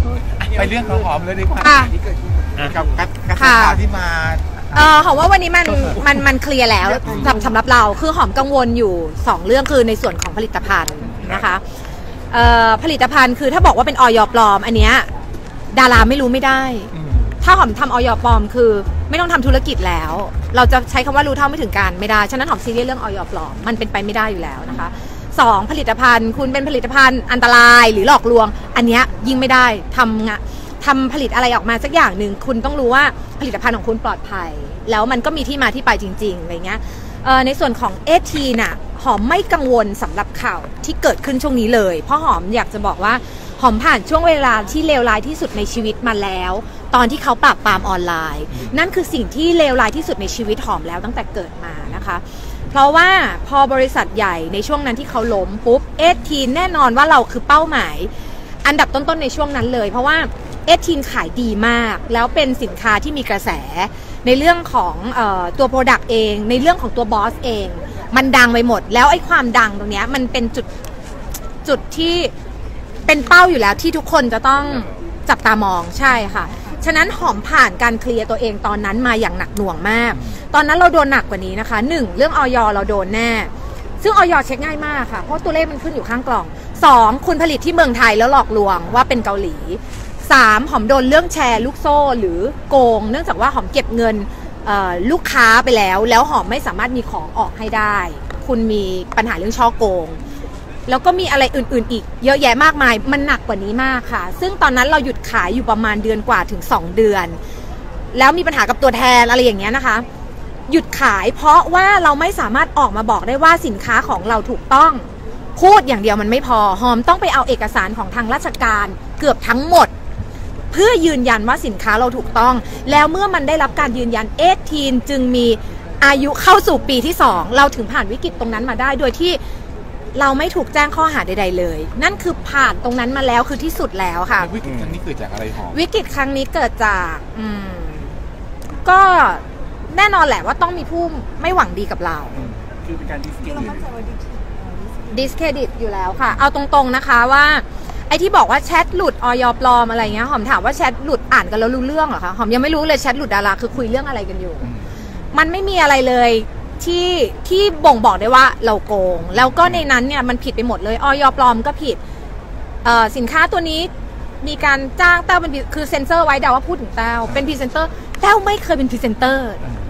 ไปเรื่องของหอมเลยดีกว่ากับกระแสข่าวที่มาหอมว่าวันนี้มันเคลียร์แล้วสำหรับเราคือหอมกังวลอยู่2เรื่องคือในส่วนของผลิตภัณฑ์นะคะผลิตภัณฑ์คือถ้าบอกว่าเป็นอย.ปลอมอันเนี้ยดาราไม่รู้ไม่ได้ถ้าหอมทำอย.ปลอมคือไม่ต้องทำธุรกิจแล้วเราจะใช้คำว่ารู้เท่าไม่ถึงการไม่ได้ฉะนั้นหอมซีเรียสเรื่องอย.ปลอมมันเป็นไปไม่ได้อยู่แล้วนะคะ2ผลิตภัณฑ์คุณเป็นผลิตภัณฑ์อันตรายหรือหลอกลวงอันเนี้ยยิ่งไม่ได้ทำผลิตอะไรออกมาสักอย่างหนึ่งคุณต้องรู้ว่าผลิตภัณฑ์ของคุณปลอดภัยแล้วมันก็มีที่มาที่ไปจริงๆอะไรเงี้ยในส่วนของATน่ะหอมไม่กังวลสำหรับข่าวที่เกิดขึ้นช่วงนี้เลยเพราะหอมอยากจะบอกว่าหอมผ่านช่วงเวลาที่เลวร้ายที่สุดในชีวิตมาแล้วตอนที่เขาปราบปรามออนไลน์นั่นคือสิ่งที่เลวร้ายที่สุดในชีวิตหอมแล้วตั้งแต่เกิดมานะคะเพราะว่าพอบริษัทใหญ่ในช่วงนั้นที่เขาล้มปุ๊บATแน่นอนว่าเราคือเป้าหมายอันดับต้นๆในช่วงนั้นเลยเพราะว่าATขายดีมากแล้วเป็นสินค้าที่มีกระแสในเรื่องของตัว Product เองในเรื่องของตัวบอสเองมันดังไปหมดแล้วไอ้ความดังตรงนี้มันเป็นจุดที่เป็นเป้าอยู่แล้วที่ทุกคนจะต้องจับตามองใช่ค่ะฉะนั้นหอมผ่านการเคลียร์ตัวเองตอนนั้นมาอย่างหนักหน่วงมากตอนนั้นเราโดนหนักกว่านี้นะคะ1เรื่องอย.เราโดนแน่ซึ่งอย.เช็คง่ายมากค่ะเพราะตัวเลขมันขึ้นอยู่ข้างกล่อง2คุณผลิตที่เมืองไทยแล้วหลอกลวงว่าเป็นเกาหลี3หอมโดนเรื่องแชร์ลูกโซ่หรือโกงเนื่องจากว่าหอมเก็บเงินลูกค้าไปแล้วหอมไม่สามารถมีของออกให้ได้คุณมีปัญหาเรื่องช่อโกงแล้วก็มีอะไรอื่นๆอีกเยอะแยะมากมายมันหนักกว่านี้มากค่ะซึ่งตอนนั้นเราหยุดขายอยู่ประมาณเดือนกว่าถึง2เดือนแล้วมีปัญหากับตัวแทนอะไรอย่างเงี้ยนะคะหยุดขายเพราะว่าเราไม่สามารถออกมาบอกได้ว่าสินค้าของเราถูกต้องพูดอย่างเดียวมันไม่พอหอมต้องไปเอาเอกสารของทางราชการเกือบทั้งหมดเพื่อยืนยันว่าสินค้าเราถูกต้องแล้วเมื่อมันได้รับการยืนยัน18จึงมีอายุเข้าสู่ปีที่2เราถึงผ่านวิกฤตตรงนั้นมาได้โดยที่เราไม่ถูกแจ้งข้อหาใดๆเลยนั่นคือผ่านตรงนั้นมาแล้วคือที่สุดแล้วค่ะวิกฤตครั้งนี้เกิดจากอะไรหอมวิกฤตครั้งนี้เกิดจากก็แน่นอนแหละว่าต้องมีผู้ไม่หวังดีกับเราคือเป็นการดิสเครดิตอยู่แล้วค่ะเอาตรงๆนะคะว่าไอ้ที่บอกว่าแชทหลุดอย.ปลอมอะไรเงี้ยหอมถามว่าแชทหลุดอ่านกันแล้วรู้เรื่องเหรอคะหอมยังไม่รู้เลยแชทหลุดดาราคือคุยเรื่องอะไรกันอยู่มันไม่มีอะไรเลยที่บ่งบอกได้ว่าเราโกงแล้วก็ในนั้นเนี่ยมันผิดไปหมดเลยอย.ปลอมก็ผิดสินค้าตัวนี้มีการจ้างแต้วเป็นคือเซ็นเซอร์ไว้ดาว่าพูดถึงแต้วเป็นพรีเซนเตอร์แต้วไม่เคยเป็นพรีเซนเตอร์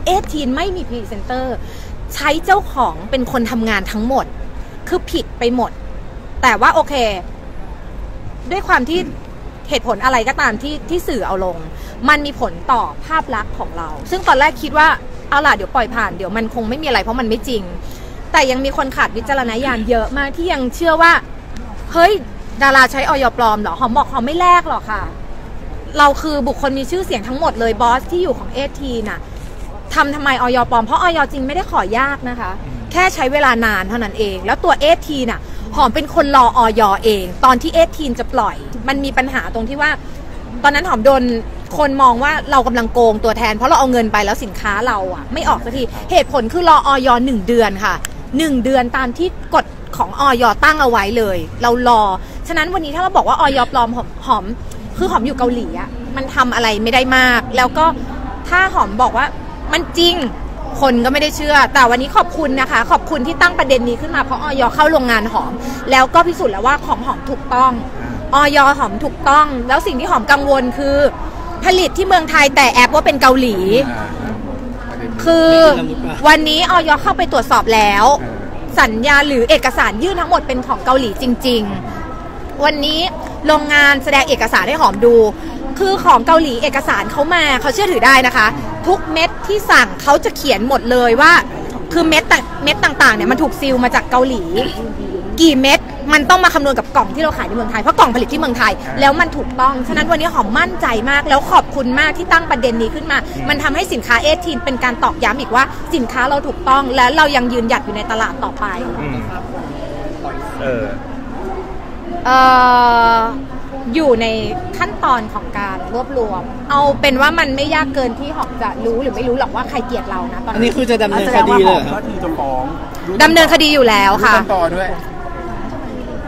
18ไม่มีพรีเซนเตอร์ใช้เจ้าของเป็นคนทำงานทั้งหมดคือผิดไปหมดแต่ว่าโอเคด้วยความที่เหตุผลอะไรก็ตามที่สื่อเอาลงมันมีผลต่อภาพลักษณ์ของเราซึ่งตอนแรกคิดว่าเอาล่ะเดี๋ยวปล่อยผ่านเดี๋ยวมันคงไม่มีอะไรเพราะมันไม่จริงแต่ยังมีคนขาดวิจารณญาณเยอะมากที่ยังเชื่อว่าเฮ้ยดาราใช้อย.ปลอมเหรอหอมบอกหอมไม่แลกหรอกค่ะเราคือบุคคลมีชื่อเสียงทั้งหมดเลยบอสที่อยู่ของATน่ะทำไมอย.ปลอมเพราะอย.จริงไม่ได้ขอยากนะคะแค่ใช้เวลานานเท่านั้นเองแล้วตัวATน่ะหอมเป็นคนรออย.เองตอนที่18จะปล่อยมันมีปัญหาตรงที่ว่าตอนนั้นหอมโดนคนมองว่าเรากำลังโกงตัวแทนเพราะเราเอาเงินไปแล้วสินค้าเราอ่ะไม่ออกสักทีเหตุผลคือรออย1เดือนค่ะ1เดือนตามที่กฎของอยตั้งเอาไว้เลยเรารอฉะนั้นวันนี้ถ้าเราบอกว่าอยปลอมหอมคือหอมอยู่เกาหลีอ่ะมันทำอะไรไม่ได้มากแล้วก็ถ้าหอมบอกว่ามันจริงคนก็ไม่ได้เชื่อแต่วันนี้ขอบคุณนะคะขอบคุณที่ตั้งประเด็นนี้ขึ้นมาเพราะอยเข้าโรงงานหอมแล้วก็พิสูจน์แล้วว่าของหอมถูกต้องอยหอมถูกต้องแล้วสิ่งที่หอมกังวลคือผลิตที่เมืองไทยแต่แอปว่าเป็นเกาหลีคือวันนี้อยเข้าไปตรวจสอบแล้วสัญญาหรือเอกสารยื่นทั้งหมดเป็นของเกาหลีจริงๆวันนี้โรงงานแสดงเอกสารให้หอมดูคือของเกาหลีเอกสารเขามาเขาเชื่อถือได้นะคะทุกเม็ดที่สั่งเขาจะเขียนหมดเลยว่าคือเม็ดต่างๆเนี่ยมันถูกซีลมาจากเกาหลีกี่เม็ดมันต้องมาคำนวณกับกล่องที่เราขายในเมืองไทยเพราะกล่องผลิตที่เมืองไทยแล้วมันถูกต้องฉะนั้นวันนี้หอมมั่นใจมากแล้วขอบคุณมากที่ตั้งประเด็นนี้ขึ้นมามันทำให้สินค้า18เป็นการตอกย้ำอีกว่าสินค้าเราถูกต้องและเรายังยืนหยัดอยู่ในตลาดต่อไปอยู่ในขั้นตอนของการรวบรวมเอาเป็นว่ามันไม่ยากเกินที่หอมจะรู้หรือไม่รู้หรอกว่าใครเกลียดเรานะตอนนี้คือจะดำเนินคดีเลยก็คือจะฟ้องดำเนินคดีอยู่แล้วค่ะต่อด้วย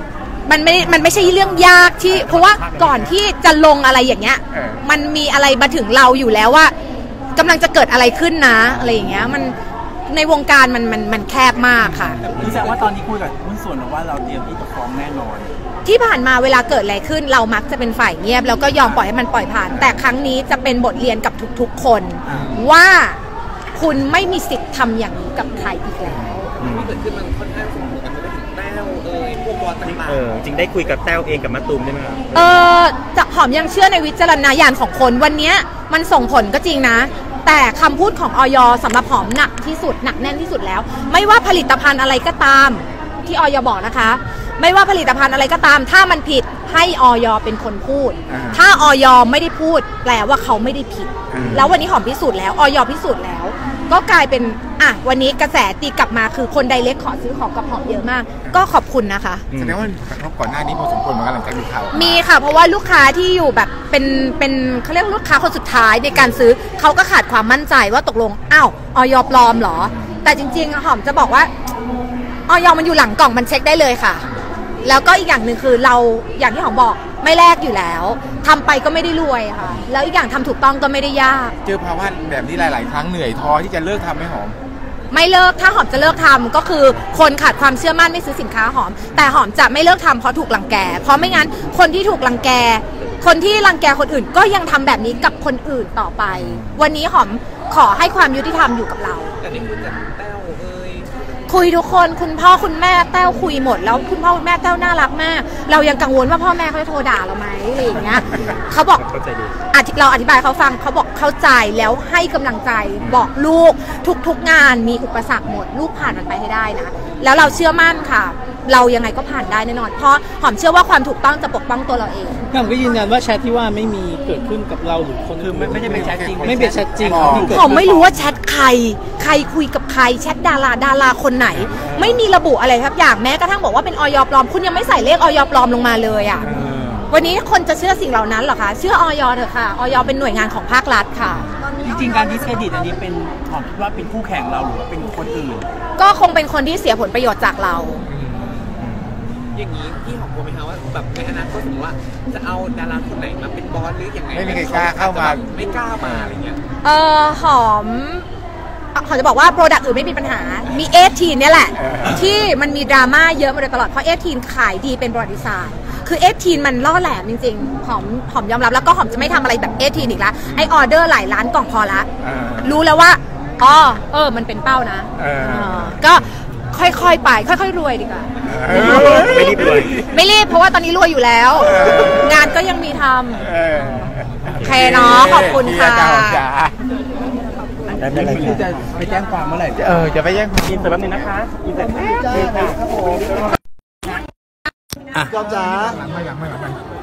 มันไม่ใช่เรื่องยากที่เพราะว่าก่อนที่จะลงอะไรอย่างเงี้ยมันมีอะไรมาถึงเราอยู่แล้วว่ากำลังจะเกิดอะไรขึ้นนะอะไรอย่างเงี้ยมันในวงการมันแคบมากค่ะนี่แสดงว่าตอนนี้คุยกับหุ้นส่วนว่าเราเตรียมที่จะฟ้องแน่นอนที่ผ่านมาเวลาเกิดอะไรขึ้นเรามักจะเป็นฝ่ายเงียบแล้วก็ยอมปล่อยให้มันปล่อยผ่านแต่ครั้งนี้จะเป็นบทเรียนกับทุกๆคนว่าคุณไม่มีสิทธิ์ทำอย่างนี้กับใครอีกแล้วที่เกิดขึ้นมันค่อนข้างส่งผลกระทบไปถึงแต้วพวกบอลต่างๆจริงได้คุยกับแต้วเองกับมะตูมได้ไหมครับจะหอมยังเชื่อในวิจารณญาณของคนวันนี้มันส่งผลก็จริงนะแต่คำพูดของอย.สำหรับหอมหนักที่สุดหนักแน่นที่สุดแล้วไม่ว่าผลิตภัณฑ์อะไรก็ตามที่อย.บอกนะคะไม่ว่าผลิตภัณฑ์อะไรก็ตามถ้ามันผิดให้อย.เป็นคนพูดถ้าอย.ไม่ได้พูดแปลว่าเขาไม่ได้ผิดแล้ววันนี้หอมพิสูจน์แล้วอย.พิสูจน์แล้วก็กลายเป็นวันนี้กระแสตีกลับมาคือคนไดเรกขอซื้อของกับหอมเยอะมากก็ขอบคุณนะคะแสดงว่ามันกระทบก่อนหน้านี้พอสมควรเหมือนกันหลังจากดูข่าวมีค่ะเพราะว่าลูกค้าที่อยู่แบบเป็นเขาเรียกลูกค้าคนสุดท้ายในการซื้อเขาก็ขาดความมั่นใจว่าตกลงอย.ปลอมเหรอแต่จริงๆหอมจะบอกว่าอย.มันอยู่หลังกล่องมันเช็คได้เลยค่ะแล้วก็อีกอย่างหนึ่งคือเราอย่างที่หอมบอกไม่แลกอยู่แล้วทำไปก็ไม่ได้รวยค่ะแล้วอีกอย่างทำถูกต้องก็ไม่ได้ยากเจอภาวะแบบนี้หลายๆครั้งเหนื่อยท้อที่จะเลิกทำไหมหอมไม่เลิกถ้าหอมจะเลิกทำก็คือคนขาดความเชื่อมั่นไม่ซื้อสินค้าหอมแต่หอมจะไม่เลิกทำเพราะถูกรังแกเพราะไม่งั้นคนที่ถูกรังแกคนที่รังแกคนอื่นก็ยังทำแบบนี้กับคนอื่นต่อไปวันนี้หอมขอให้ความยุติธรรมอยู่กับเราแต่นี่คุณจะแต้วคุยทุกคนคุณพ่อคุณแม่แต้วคุยหมดแล้วคุณพ่อคุณแม่แต้วน่ารักมากเรายังกังวลว่าพ่อแม่เขาจะโทรด่าเราไหมอะไรอย่างเงี้ยเขาบอกเราอธิบายเขาฟังเขาบอกเข้าใจแล้วให้กำลังใจบอกลูกทุกงานมีอุปสรรคหมดลูกผ่านมันไปให้ได้นะแล้วเราเชื่อมั่นค่ะเรายังไงก็ผ่านได้แน่นอนเพราะหอมเชื่อว่าความถูกต้องจะปกป้องตัวเราเองพี่หอมก็ยืนยันว่าแชทที่ว่าไม่มีเกิดขึ้นกับเราหรือคนคือไม่ใช่เป็นแชทจริงไม่เป็นแชทจริงหอมไม่รู้ว่าแชทใครคุยกับใครแชทดาราคนไหนไม่มีระบุอะไรครับอย่างแม้กระทั่งบอกว่าเป็นอย.ปลอมคุณยังไม่ใส่เลขอย.ปลอมลงมาเลยอ่ะวันนี้คนจะเชื่อสิ่งเหล่านั้นเหรอคะเชื่ออย.เถอะค่ะอย.เป็นหน่วยงานของภาครัฐค่ะจริงๆการดิสเครดิตอันนี้เป็นหอมคิดว่าเป็นคู่แข่งเราหรือว่าเป็นคนอื่นก็คงเป็นคนที่เสียผลประโยชน์จากเราอย่างนี้พี่หอมกลัวไหมคะว่าแบบในอนาคตสมมติว่าจะเอาดาราคนไหนมาเป็นบอสหรืออย่างไงไม่มีใครกล้าเข้ามาไม่กล้ามาอะไรเงี้ยหอมเขาจะบอกว่าโปรดักต์อื่นไม่มีปัญหามี18เนี่ยแหละที่มันมีดราม่าเยอะมาโดยตลอดเพราะ18ขายดีเป็นประวัติศาสตร์คือ18มันล่อแหลมจริงๆหอมยอมรับแล้วก็หอมจะไม่ทำอะไรแบบ18อีกละไอออเดอร์หลายล้านกล่องพอละรู้แล้วว่ามันเป็นเป้านะก็ค่อยๆไปค่อยๆรวยดีกว่าไม่รีบรวยไม่รีบเพราะว่าตอนนี้รวยอยู่แล้วงานก็ยังมีทำโอเคเนาะขอบคุณค่ะได้เลยคือจะไปแจ้งความเมื่อไหร่จะไปแจ้งความอินเสร็จแป๊บนึงนะคะอินเสร็จครับผมยอมจ้าไม่หลัง